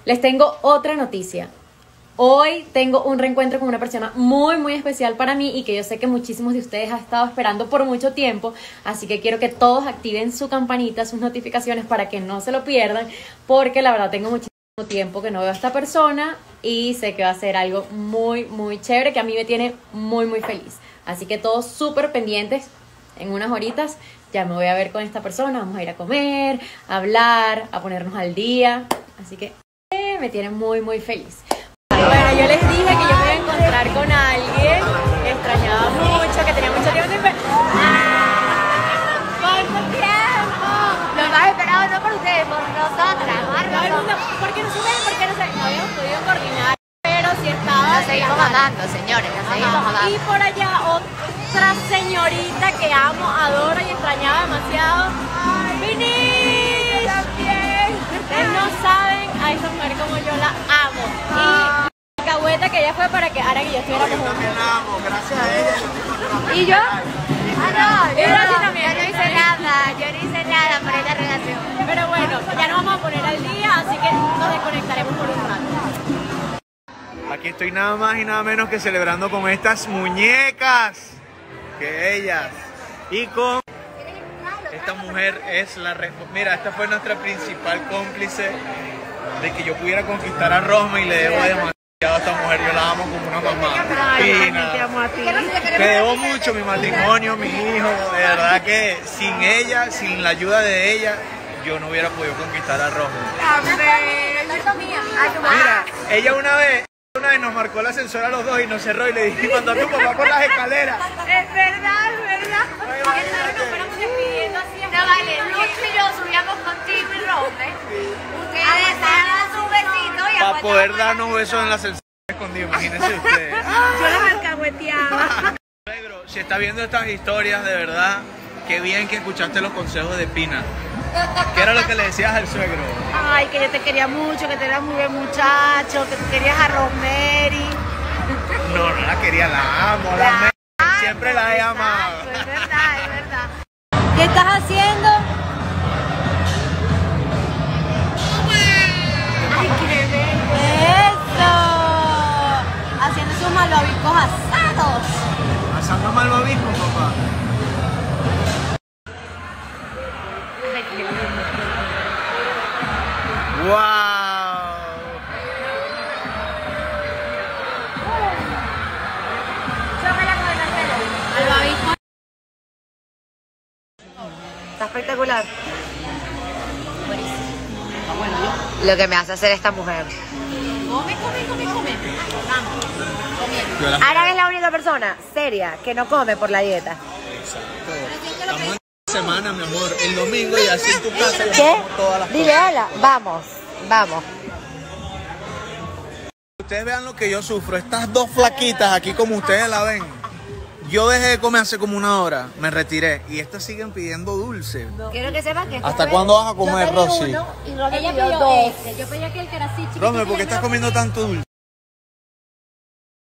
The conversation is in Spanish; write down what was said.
Les tengo otra noticia. Hoy tengo un reencuentro con una persona muy muy especial para mí y que yo sé que muchísimos de ustedes han estado esperando por mucho tiempo, así que quiero que todos activen su campanita, sus notificaciones para que no se lo pierdan, porque la verdad tengo muchísimo tiempo que no veo a esta persona y sé que va a ser algo muy muy chévere que a mí me tiene muy muy feliz. Así que todos súper pendientes, en unas horitas ya me voy a ver con esta persona, vamos a ir a comer, a hablar, a ponernos al día, así que me tiene muy muy feliz. Bueno, yo les dije que yo me iba a encontrar con alguien que extrañaba mucho, que tenía mucho tiempo sin ver. ¿Cuánto tiempo? Lo más esperado no por ustedes, por nosotras. Todo el mundo, ¿por qué no se ven? ¿Por qué no se ven? No habíamos podido coordinar, pero sí estaba. Nos seguimos amando, señores, nos seguimos amando. Y por allá otra señorita que amo, adoro y extrañaba demasiado. ¡Vini! También. Ustedes no saben a esa mujer como yo la amo. Y alcahueta que ella fue para que Ara y yo estuviéramos juntos. También la amo, gracias a ella. ¿Y yo? Yo no hice nada por esta relación. Pero bueno, ya nos vamos a poner al día, así que nos desconectaremos por un rato. Aquí estoy nada más y nada menos que celebrando con estas muñecas que ellas. Y con esta mujer es la mira, esta fue nuestra principal cómplice de que yo pudiera conquistar a Rosma y le debo demasiado a esta mujer. Yo la amo como una mamá. Te debo mucho mi matrimonio, mi hijo. De verdad que sin ella, sin la ayuda de ella, yo no hubiera podido conquistar a Rosma. Mira, ella una vez nos marcó el ascensor a los dos y nos cerró y le dije, mandó a tu papá por las escaleras. Es verdad, es verdad. No vale, Lucho y yo subíamos contigo y Rompe. Ustedes daban su besito y Para poder darnos besos en el ascensor escondido, imagínense ustedes. yo las alcahueteaba. Suegro, si está viendo estas historias, de verdad, qué bien que escuchaste los consejos de Pina. ¿Qué era lo que le decías al suegro? Ay, que yo te quería mucho, que te eras muy buen muchacho, que tú querías a Rosemary. No, no la quería, la amo, la amo. Siempre la he amado. Es verdad, es verdad. ¿Qué estás haciendo? Ay, qué bello. ¡Eso! Haciendo sus malvaviscos asados. Asando malvavisco, papá. ¡Wow! Malvavisco. Está espectacular. Lo que me hace hacer esta mujer. Come. Vamos. Ara es la única persona seria que no come por la dieta. Estamos en semana, mi amor. El domingo y así en tu casa. ¿Qué? Todas las Dile hola. Vamos. Ustedes vean lo que yo sufro. Estas dos flaquitas aquí como ustedes la ven. Yo dejé de comer hace como una hora. Me retiré. Y estas siguen pidiendo dulce. Quiero que sepas que ¿Hasta cuándo vas a comer, Rosy? Y Romy Ella pidió pidió dos. este. Yo pedí aquel que era así chiquitito. Rome, ¿por qué estás comiendo tanto dulce?